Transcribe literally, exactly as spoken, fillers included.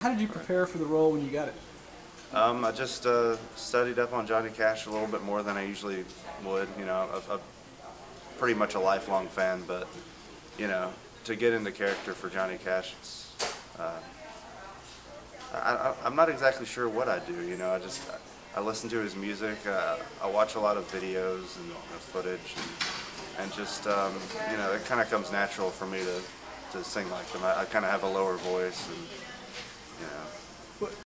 How did you prepare for the role when you got it? Um, I just uh, studied up on Johnny Cash a little bit more than I usually would. You know, I'm pretty much a lifelong fan, but you know, to get into character for Johnny Cash, it's, uh, I, I, I'm not exactly sure what I do. You know, I just I listen to his music. Uh, I watch a lot of videos and uh, footage, and, and just um, you know, it kind of comes natural for me to to sing like them. I, I kind of have a lower voice, and you know.